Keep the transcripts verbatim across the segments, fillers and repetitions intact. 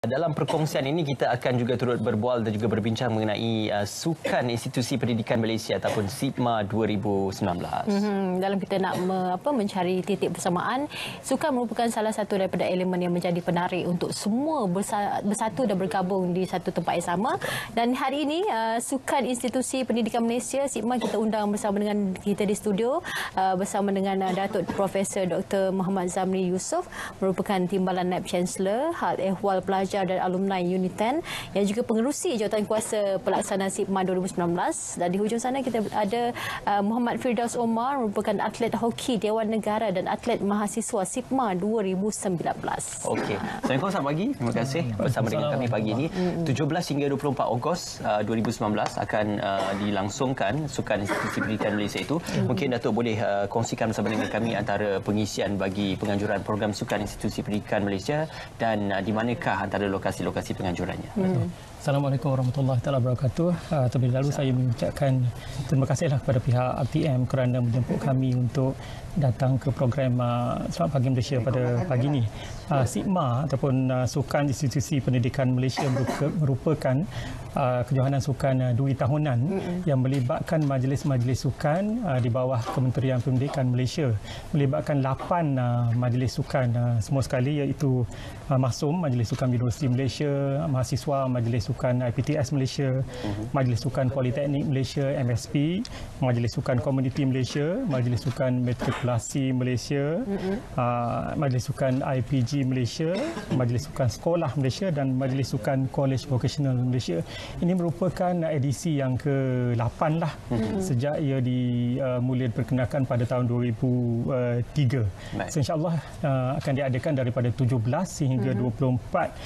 Dalam perkongsian ini kita akan juga turut berbual dan juga berbincang mengenai uh, Sukan Institusi Pendidikan Malaysia ataupun SIPMA dua ribu sembilan belas. Mm-hmm. Dalam kita nak me, apa, mencari titik persamaan, sukan merupakan salah satu daripada elemen yang menjadi penarik untuk semua bersa, bersatu dan bergabung di satu tempat yang sama. Dan hari ini uh, Sukan Institusi Pendidikan Malaysia SIPMA kita undang bersama dengan kita di studio uh, bersama dengan uh, Datuk Profesor Doktor Muhammad Zamri Yusof, merupakan Timbalan Naib Chancellor Hal Ehwal Pelajar dan alumni Unit sepuluh yang juga pengerusi Jawatankuasa Pelaksana SIPMA dua ribu sembilan belas. Dan di hujung sana kita ada uh, Muhammad Firdaus Omar, merupakan atlet hoki Dewan Negara dan atlet mahasiswa SIPMA dua ribu sembilan belas. Okey. Assalamualaikum, selamat pagi. Terima kasih bersama dengan kami pagi ini. tujuh belas hingga dua puluh empat Ogos uh, dua ribu sembilan belas akan uh, dilangsungkan Sukan Institusi Pendidikan Malaysia itu. Mungkin Datuk boleh uh, kongsikan bersama dengan kami antara pengisian bagi penganjuran program Sukan Institusi Pendidikan Malaysia dan uh, di manakah antara lokasi-lokasi penganjurannya. Hmm. Assalamualaikum warahmatullahi wabarakatuh. Uh, terlebih dahulu saya mengucapkan terima kasihlah kepada pihak R T M kerana menjemput kami untuk datang ke program uh, Selamat Pagi Malaysia pada pagi ini. Uh, SIPMA ataupun uh, Sukan Institusi Pendidikan Malaysia merupakan uh, kejohanan sukan uh, duri tahunan mm-hmm. yang melibatkan majlis-majlis sukan uh, di bawah Kementerian Pendidikan Malaysia. Melibatkan lapan uh, majlis sukan uh, semua sekali, iaitu uh, MASUM, Majlis Sukan Universiti Malaysia, mahasiswa Majlis Sukan I P T S Malaysia, mm-hmm. Majlis Sukan Politeknik Malaysia M S P, Majlis Sukan Komuniti Malaysia, Majlis Sukan Matrikulasi Malaysia, mm-hmm. uh, Majlis Sukan I P G Malaysia, Majlis Sukan Sekolah Malaysia dan Majlis Sukan College Vocational Malaysia. Ini merupakan edisi yang ke lapan lah mm-hmm. sejak ia dimula uh, diperkenalkan pada tahun dua ribu tiga. So, InsyaAllah uh, akan diadakan daripada tujuh belas hingga mm-hmm. dua puluh empat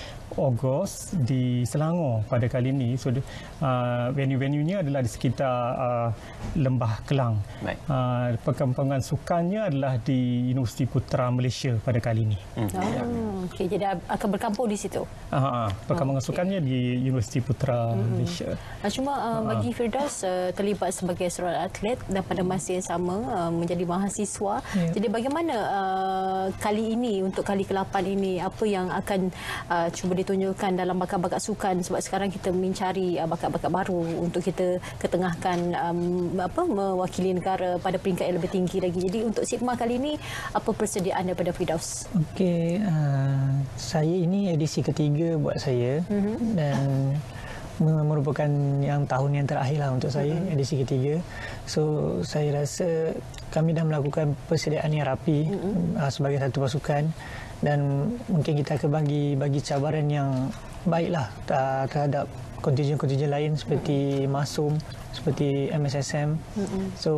Ogos di Selangor pada kali ini. So, uh, venue-venue-nya adalah di sekitar uh, Lembah Kelang. Uh, perkembangan sukannya adalah di Universiti Putra Malaysia pada kali ini. Hmm. Oh, okay, jadi akan berkampung di situ. Uh, perkembangan oh, okay. sukannya di Universiti Putra hmm. Malaysia. Uh, cuma uh, bagi Firdaus uh, terlibat sebagai seorang atlet dan pada masa yang sama uh, menjadi mahasiswa. Yeah. Jadi bagaimana uh, kali ini, untuk kali ke lapan ini, apa yang akan uh, cuba ditunjukkan dalam bakat-bakat sukan, sebab sekarang kita mencari uh, bakat-bakat baru untuk kita ketengahkan um, apa mewakili negara pada peringkat yang lebih tinggi lagi. Jadi untuk SIPMA kali ini, apa persediaan daripada Firdaus? Okey, uh, saya ini edisi ketiga buat saya mm-hmm. dan merupakan yang tahun yang terakhir lah untuk saya, mm-hmm. edisi ketiga. So saya rasa kami dah melakukan persediaan yang rapi mm-hmm. uh, sebagai satu pasukan, dan mungkin kita akan bagi bagi cabaran yang baiklah terhadap kontijen-kontijen lain seperti MASUM, seperti M S S M. Mm-hmm. So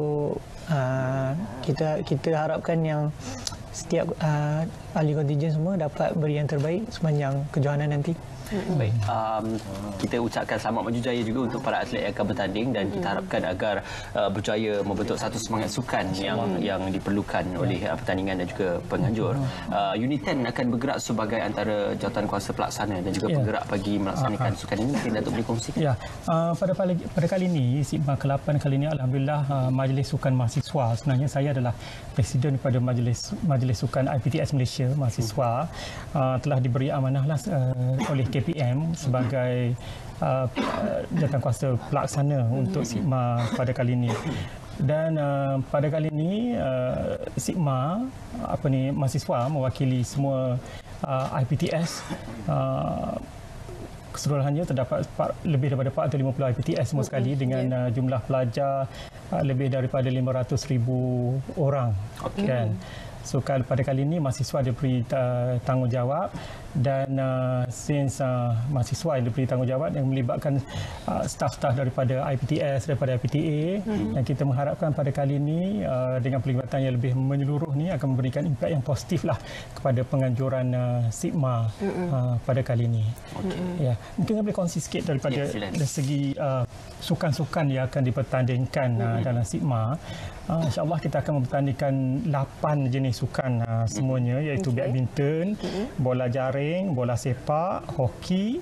uh, kita kita harapkan yang setiap uh, ahli kontijen semua dapat beri yang terbaik sepanjang kejohanan nanti. Baik, um, kita ucapkan selamat maju jaya juga untuk para atlet yang akan bertanding, dan kita harapkan agar uh, berjaya membentuk satu semangat sukan yang yang diperlukan oleh uh, pertandingan dan juga penganjur. Uh, Unit sepuluh akan bergerak sebagai antara jawatankuasa pelaksana dan juga penggerak bagi melaksanakan sukan ini. Mungkin Datuk boleh kongsikan. Ya, uh, pada pada kali ini SIPMA ke lapan kali ini, alhamdulillah uh, Majlis Sukan Mahasiswa, sebenarnya saya adalah presiden daripada Majlis Majlis Sukan I P T S Malaysia mahasiswa, uh, telah diberi amanahlah uh, oleh K P M sebagai uh, jawatankuasa pelaksana untuk SIPMA pada kali ini. Dan uh, pada kali ini uh, SIPMA apa ni mahasiswa mewakili semua uh, I P T S. Uh, keseluruhannya terdapat lebih daripada empat ratus lima puluh I P T S semua sekali, dengan uh, jumlah pelajar uh, lebih daripada lima ratus ribu orang. Okay. Dan so pada kali ini mahasiswa diberi uh, tanggungjawab, dan uh, since uh, mahasiswa yang diberi tanggungjawab yang melibatkan uh, staf-staf daripada I P T S, daripada I P T A, mm-hmm. dan kita mengharapkan pada kali ini uh, dengan pelibatan yang lebih menyeluruh ni akan memberikan impak yang positif lah kepada penganjuran uh, SIPMA mm-hmm. uh, pada kali ini. Okay. Ya, mungkin boleh kongsi sikit daripada yes, dari segi uh, sukan-sukan yang akan dipertandingkan mm-hmm. uh, dalam SIPMA. Uh, InsyaAllah kita akan mempertandingkan lapan jenis sukan uh, semuanya, iaitu okay. badminton, mm-hmm. bola jaring, bola sepak, hoki,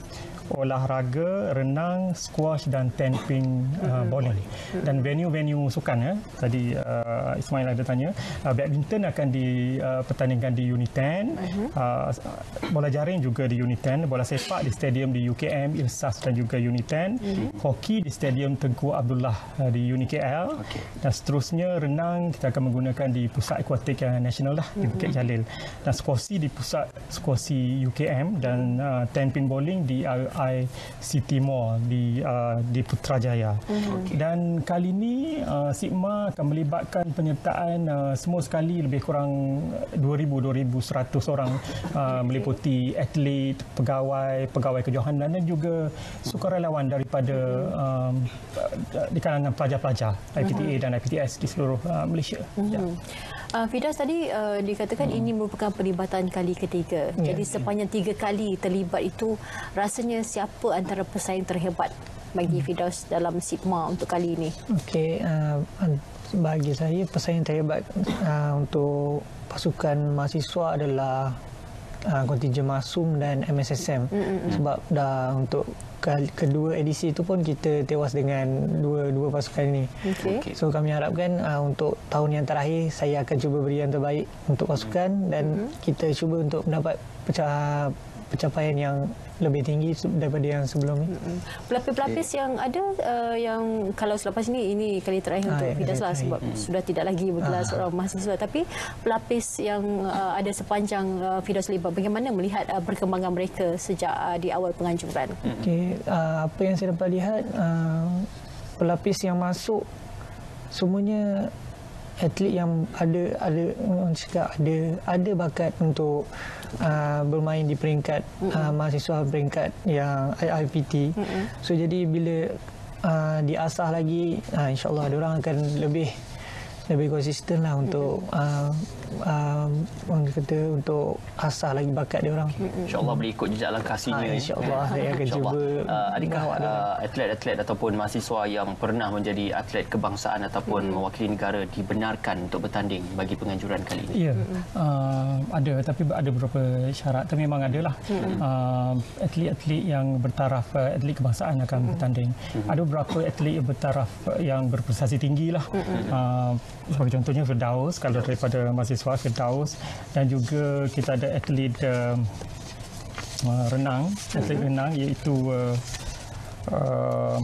olahraga, renang, squash dan ten pin uh, bowling. Dan venue-venue sukan ya. Tadi uh, Ismail ada tanya, uh, badminton akan dipertandingkan uh, di Unit ten, uh, bola jaring juga di Unit ten, bola sepak di stadium di U K M, Ilsas dan juga Unit ten, hoki di stadium Tengku Abdullah uh, di Uni K L, okay. Dan seterusnya renang kita akan menggunakan di pusat akuatik uh, nasional lah di Bukit Jalil, dan squashi di pusat squashi U K M, dan uh, ten pin bowling di R I City Mall di uh, di Putrajaya. Okay. Dan kali ini uh, Sigma akan melibatkan penyertaan uh, semua sekali lebih kurang dua ribu dua ribu seratus orang, uh, meliputi atlet, pegawai, pegawai kejohanan dan juga sukarelawan daripada um, di kalangan pelajar-pelajar I P T A dan I P T S di seluruh uh, Malaysia. Mm-hmm. Ya. Uh, Fidas tadi uh, dikatakan hmm. ini merupakan pelibatan kali ketiga. Ya, Jadi sepanjang tiga kali terlibat itu, rasanya siapa antara pesaing terhebat bagi Fidas dalam Sigma untuk kali ini? Okey, uh, bagi saya pesaing terhebat uh, untuk pasukan mahasiswa adalah uh, kontingen Masum dan M S S M. Mm-hmm. Sebab dah untuk kedua edisi itu pun kita tewas dengan dua dua pasukan ini. Okay. So kami harapkan uh, untuk tahun yang terakhir saya akan cuba beri yang terbaik untuk pasukan dan mm-hmm. kita cuba untuk mendapat pecah, pencapaian yang lebih tinggi daripada yang sebelum ini. Mm-hmm. Pelapis-pelapis okay. yang ada uh, yang kalau selepas ini ini kali terakhir ah, untuk ya, Fidas lah sebab mm-hmm. sudah tidak lagi bergelar ah. seorang mahasiswa, tapi pelapis yang uh, ada sepanjang uh, Fidas libat, bagaimana melihat uh, perkembangan mereka sejak uh, di awal penganjuran? Okay. Uh, apa yang saya dapat lihat, uh, pelapis yang masuk semuanya atlet yang ada ada cakap ada ada bakat untuk uh, bermain di peringkat uh, mahasiswa peringkat yang I P T. Mm-hmm. So jadi bila uh, diasah lagi, uh, insya-Allah diorang akan lebih lebih konsisten lah untuk uh, uh, orang kata untuk asah lagi bakat dia orang. InsyaAllah boleh ikut jejak langkah senior. Ha, InsyaAllah saya akan cuba. Uh, adakah uh, atlet-atlet ataupun mahasiswa yang pernah menjadi atlet kebangsaan ataupun hmm. mewakili negara dibenarkan untuk bertanding bagi penganjuran kali ini? Ya, uh, ada, tapi ada beberapa syarat. Tapi memang adalah hmm. uh, atlet-atlet yang bertaraf uh, atlet kebangsaan akan hmm. bertanding. Hmm. Ada beberapa atlet yang bertaraf uh, yang berprestasi tinggi lah. Hmm. Uh, sebagai contohnya Firdaus, kalau daripada mahasiswa Firdaus, dan juga kita ada atlet uh, uh, renang, atlet mm-hmm. renang iaitu uh, uh,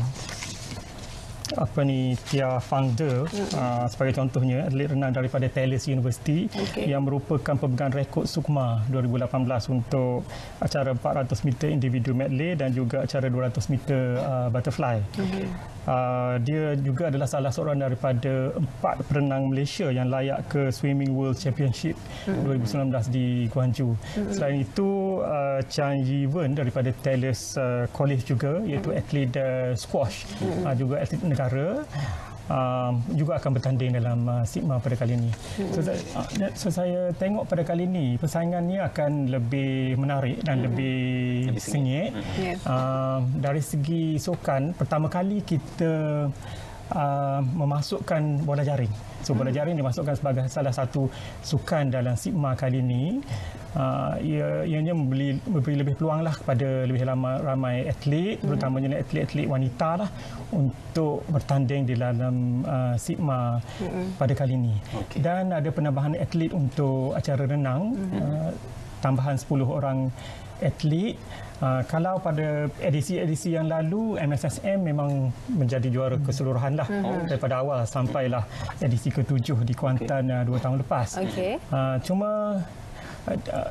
apa ni Tia Fang De, mm-hmm. uh, sebagai contohnya atlet renang daripada Talis University, okay. yang merupakan pemegang rekod Sukma dua ribu lapan belas untuk acara empat ratus meter individu medley dan juga acara dua ratus meter uh, butterfly. Mm-hmm. Uh, dia juga adalah salah seorang daripada empat perenang Malaysia yang layak ke Swimming World Championship mm-hmm. dua ribu sembilan belas di Guangzhou. Mm-hmm. Selain itu, uh, Chan Yi Wen daripada Talis uh, College juga, iaitu mm-hmm. atlet uh, squash, mm-hmm. uh, juga atlet negara. Um, juga akan bertanding dalam uh, Sigma pada kali ini. So, uh, so saya tengok pada kali ini persaingannya akan lebih menarik dan mm-hmm. lebih, lebih sengit. Mm-hmm. Yeah. Uh, dari segi sukan, pertama kali kita uh, memasukkan bola jaring. So bola jaring dimasukkan sebagai salah satu sukan dalam Sigma kali ini. Uh, ia ianya memberi, memberi lebih peluang lah kepada lebih ramai, ramai atlet, hmm. terutamanya atlet-atlet wanita lah, untuk bertanding di dalam uh, Sigma hmm. pada kali ini. Okay. Dan ada penambahan atlet untuk acara renang, hmm. uh, tambahan sepuluh orang atlet. Uh, kalau pada edisi-edisi yang lalu M S S M memang menjadi juara keseluruhan lah, mm-hmm. daripada awal sampailah edisi ketujuh di Kuantan okay. uh, dua tahun lepas. Okay. Uh, cuma uh,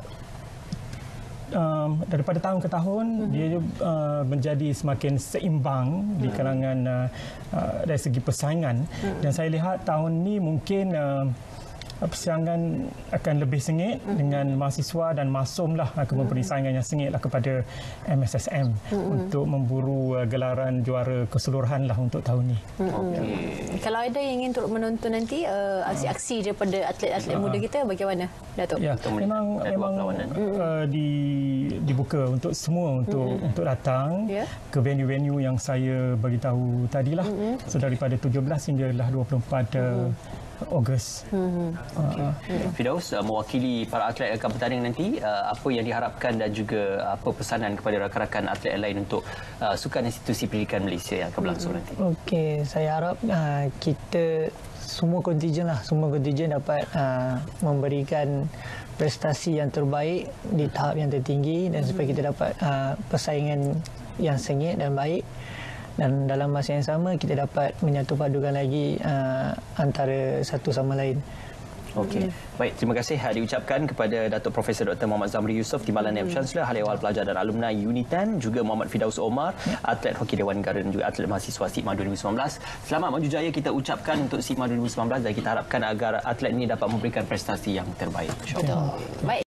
um, daripada tahun ke tahun mm-hmm. dia uh, menjadi semakin seimbang mm-hmm. di kalangan uh, uh, dari segi persaingan, mm-hmm. dan saya lihat tahun ni mungkin uh, persaingan akan lebih sengit mm-hmm. dengan mahasiswa dan Masum lah akan memberi saingan yang sengit lah kepada M S S M mm-hmm. untuk memburu uh, gelaran juara keseluruhan lah untuk tahun ni. Mm-hmm. Okay. Kalau ada yang ingin turut menonton nanti uh, aksi-aksi daripada atlet-atlet uh, muda kita, bagaimana, Datuk? Ya, memang memang uh, di, dibuka untuk semua untuk mm-hmm. untuk datang yeah. ke venue-venue yang saya bagi tahu tadilah. Mm-hmm. So daripada tujuh belas hinggalah dua puluh empat mm-hmm. Ogos. Hmm. Okay. Uh, Firdaus, uh, mewakili para atlet yang akan bertanding nanti, uh, apa yang diharapkan dan juga apa pesanan kepada rakan-rakan atlet lain untuk uh, Sukan Institusi Pendidikan Malaysia yang akan berlangsung hmm. nanti? Okey, saya harap uh, kita semua kontijen lah, semua kontijen dapat uh, memberikan prestasi yang terbaik di tahap yang tertinggi dan supaya kita dapat uh, persaingan yang sengit dan baik, dan dalam masa yang sama kita dapat menyatupadukan lagi uh, antara satu sama lain. Okey. Baik, terima kasih uh, diucapkan kepada Datuk Profesor Doktor Muhammad Zamri Yusof, Timbalan Naib Chancellor, Hal Ehwal Pelajar dan Alumni UNITAN, juga Muhammad Firdaus Omar, ya. atlet Hoki Dewan Negara dan juga atlet mahasiswa SIGMA dua ribu sembilan belas. Selamat maju jaya kita ucapkan untuk SIGMA dua ribu sembilan belas dan kita harapkan agar atlet ini dapat memberikan prestasi yang terbaik. InsyaAllah. Baik.